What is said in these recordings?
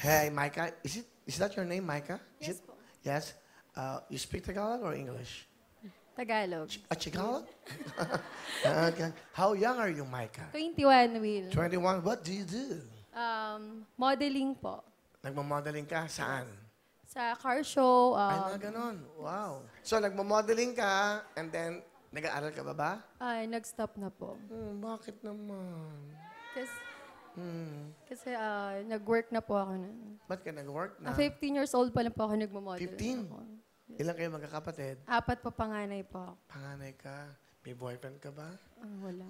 Hey, Micah. Is that your name, Micah? Yes po. Yes. You speak Tagalog or English? Tagalog. Tagalog? Okay. How young are you, Micah? 21, Will. 21. What do you do? Modeling po. Nagmamodeling ka? Saan? Sa car show. Ay, mga ganon. Wow. So, nagmamodeling ka, and then, nag-aaral ka ba ba? Nag-stop na po. Bakit naman? Kasi nag-work na po ako nun. Ba't ka nag-work na? 15 years old pa lang po ako nagmamodel. 15? Ako. Ilan kayo magkakapatid? 4 po panganay po ako. Panganay ka. May boyfriend ka ba? Wala.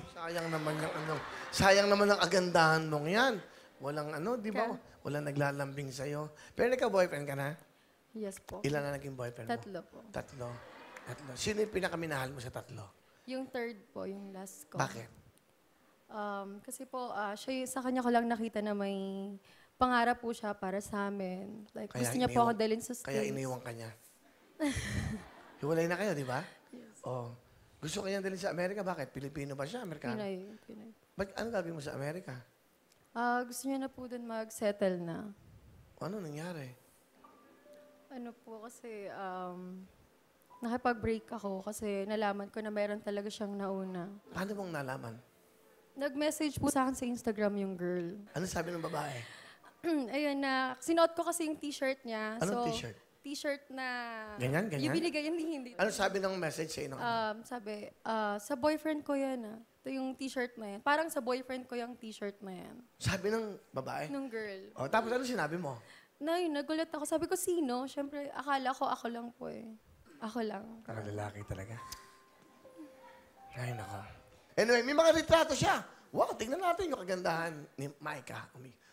Sayang naman ang agandahan mong yan. Walang di ba? Walang naglalambing sa'yo. Pero nagka-boyfriend ka na? Yes po. Ilan na naging boyfriend mo? 3 po. Tatlo. Sino yung pinakaminahal mo sa 3? Yung third po, yung last ko. Bakit? Kasi po, sa kanya ko lang nakita na may pangarap po siya para sa amin. Like, gusto niya po ako dalhin sa States. Kaya iniwan ka niya. Hiwalay na kayo, di ba? Yes. Oh. Gusto kanya dalhin sa Amerika. Bakit? Pilipino ba siya? Amerikano? Pinay. Ano gagawin mo sa Amerika? Gusto niya na po dun mag-settle na. Ano nangyari? Ano po kasi, nakipag-break ako kasi nalaman ko na meron talaga siyang nauna. Paano mong nalaman? Nag-message po sa akin sa Instagram yung girl. Ano sabi ng babae? Ayun na, sinuot ko kasi yung t-shirt niya. Anong t-shirt? T-shirt na... Ganyan? Yung binigay, hindi. Ano sabi ng message sa inyo? Sabi, sa boyfriend ko yan Ito yung t-shirt na yan. Parang sa boyfriend ko yung t-shirt na yan. Sabi ng babae? Nung girl. Tapos ano sinabi mo? Yun, nagulat ako. Sabi ko, sino? Siyempre, akala ko ako lang po eh. Ako lang. Parang lalaki talaga. Ay, nako. Anyway, may mga retrato siya. Wow, tingnan natin yung kagandahan ni Micah.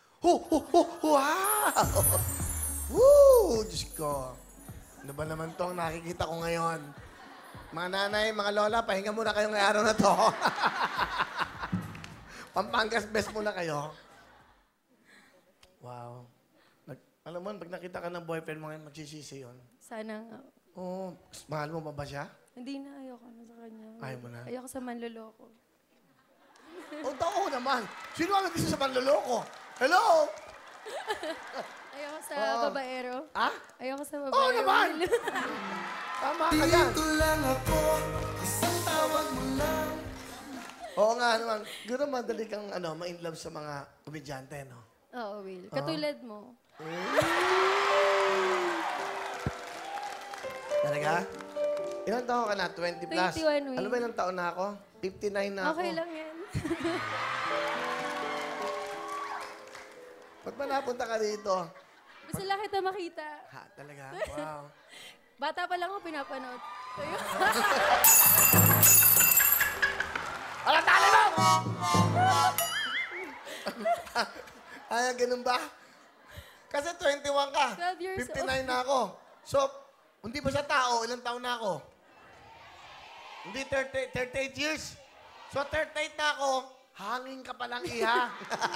Wow! Woo! Diyos ko. Ano ba naman to ang nakikita ko ngayon? Mga nanay, mga lola, pahinga muna kayo ngayong araw na to. Pampangas best muna kayo. Wow. Alam mo, pag nakita ka ng boyfriend mo ngayon, magsisisi yun. Sana nga. Oo. Mahal mo ba siya? Hindi na, ayoko na sa kanya. Ayaw mo na? Ayoko sa manloloko. Oo naman. Sino ang gusto sa panloloko? Hello? Ayoko sa babaero. Ayoko sa babaero. Oo naman! Tama ka yan. Dito lang ako, isang tawag mo lang. Oo nga naman. Gano'n madali kang ma-inlove sa mga komedyante, no? Oo, Will. Katulad mo. Talaga? Ilang taon ka na? 20 plus? 21, Will. Ano ba ilang taon na ako? 59 na ako. Okay lang yan. Ba't ba napunta ka dito? Gusto lang kita makita. Ha, talaga? Wow. Bata pa lang ako pinapanood. Ayun. Ala, tali mo! Ay, ganun ba? Kasi 21 ka. 12 years 59 na ako. So, hindi ba siya tao? Ilang taon na ako? Hindi 38 years. So, 38 na ako. Hangin ka palang, iha.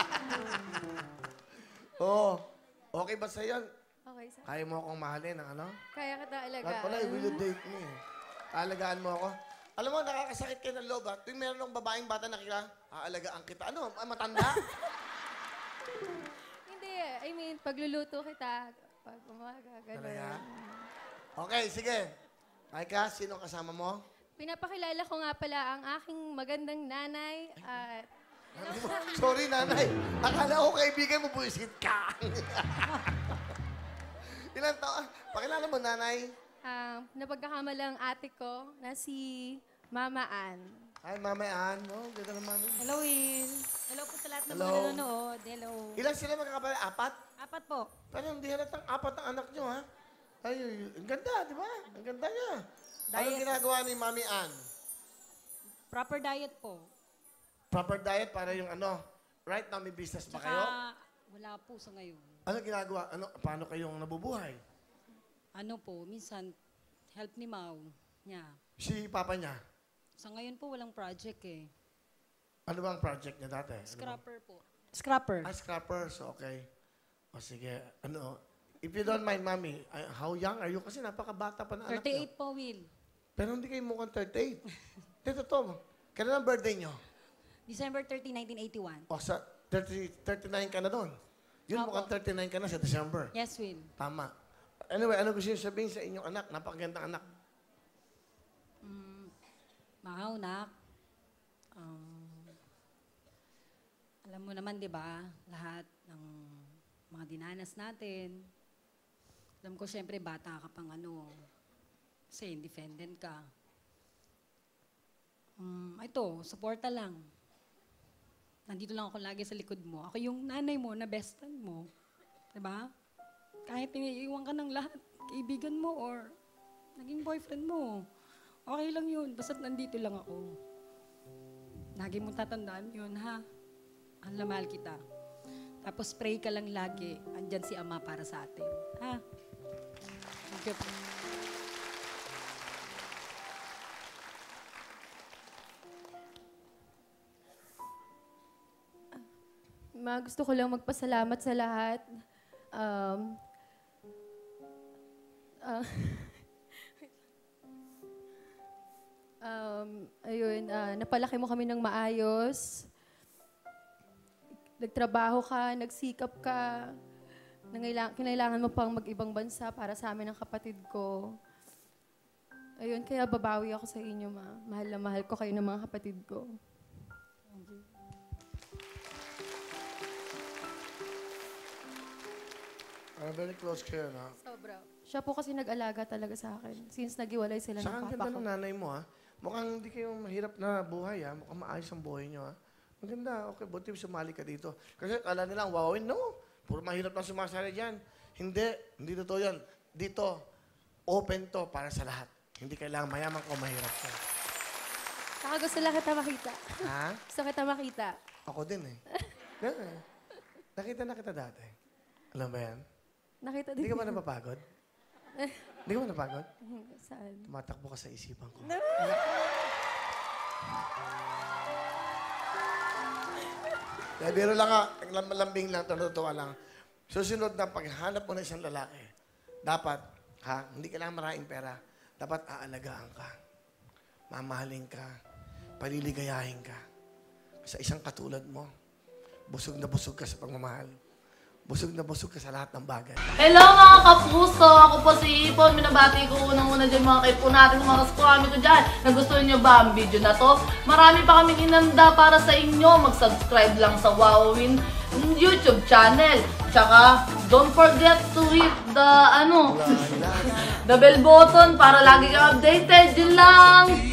Oo. Okay ba sa'yo? Okay, sir. Kaya mo akong mahalin ng ano? Kaya kita alagaan. Lahat pala, will you date me? Aalagaan mo ako. Alam mo, nakakasakit kayo ng loob, ha? Tuwing meron ng babaeng bata na aalagaan kita. Ano, matanda? Hindi eh. I mean, pagluluto kita. Pag umaga, Talaga? gano'n. Okay, sige. Micah, sino kasama mo? Pinapakilala ko nga pala ang aking magandang nanay at... Sorry, nanay. Akala ko kaibigan mo, buisit ka. Ilan taon? Pakilala mo, nanay. Napagkakamalang ate ko na si Mama Ann. Hi, Mama Ann. Oh, ganda ng mami. Hello, Will. Hello po sa lahat ng Hello. mga nanonood. Hello. Ilan sila magkakapatid? 4? 4 po. Pero hindi halatang 4 ang anak nyo, ha? Ay, ang ganda, di ba? Ang ganda niya. Anong Diet. ginagawa ni Mami Ann? Proper diet po. Proper diet para yung right now may business ba kayo? Wala po sa ngayon. Ano ginagawa? Paano kayong nabubuhay? Ano po, minsan, help ni Mau niya. Si papa niya? Sa ngayon po, walang project eh. Ano bang project niya dati? Scrapper po. Scrapper. Scrapper. So, okay. O sige. If you don't mind, Mami, how young are you? Kasi napakabata pa na anak niyo. 38 po, Will. Pero hindi kayo mukhang 38. Dito to. Kailan ang birthday niyo? December 30, 1981. O sa 39 ka na doon. Yun, Opo. mukhang 39 ka na sa December. Yes, Will. Tama. Anyway, ano gusto niyo sabihin sa inyong anak? Napakagandang anak. Mga anak, alam mo naman, di ba, lahat ng mga dinanas natin. Alam ko, syempre, bata ka pang kasi independent ka. Ito, suporta lang. Nandito lang ako lagi sa likod mo. Ako yung nanay mo na best friend mo. Diba? Kahit iniiwan ka ng lahat, kaibigan mo or naging boyfriend mo. Okay lang yun. Basta't nandito lang ako. Lagi mong tatandaan yun, ha? Ang mahal kita. Tapos pray ka lang lagi. Andyan si Ama para sa atin. Ha? Thank you. Gusto ko lang magpasalamat sa lahat. Napalaki mo kami ng maayos. Nagtrabaho ka, nagsikap ka. Kinailangan mo pang mag-ibang bansa para sa amin ng kapatid ko. Ayun, kaya babawi ako sa inyo, ma. Mahal na mahal ko kayo ng mga kapatid ko. Very close kayo, no? Sobra. Siya po kasi nag-alaga talaga sa akin since naghiwalay sila Saka ang ng papa ganda ko. ng nanay mo, ha? Mukhang hindi kayo mahirap na buhay, ha? Mukhang maayos ang buhay nyo, ha? Maganda, okay. Buti sumali ka dito. Kasi kala nila, wawawin, no? Puro mahirap lang sumasali dyan. Hindi totoo yan. Dito, open to para sa lahat. Hindi kailangan mayaman ko mahirap ka. Saka gusto lang kita makita. Ha? Gusto kita makita. Ako din, eh. Ganun, eh. Nakita na kita dati. Alam ba yan? Nakita din. Hindi ka ba napapagod? Hindi ka ba napagod? Saan? Tumatakbo ka sa isipan ko. Kaya biro lang nga, lambing lang, tutuwa lang. Susunod na paghanap mo ng isang lalaki, dapat, hindi kailangan maraming pera, dapat aalagaan ka, mamahalin ka, paliligayahin ka. Sa isang katulad mo, busog na busog ka sa pagmamahal. Busog na busog ka sa lahat ng bagay. Hello mga kapuso! Ako po si Ipon. Minabati ko unang-una dyan mga kaipo natin, mga kaskwami ko dyan. Nagustuhan nyo ba ang video na to? Marami pa kaming inanda para sa inyo. Mag-subscribe lang sa Wowin YouTube channel. Tsaka, don't forget to hit the, the bell button para lagi kang updated. Yun lang!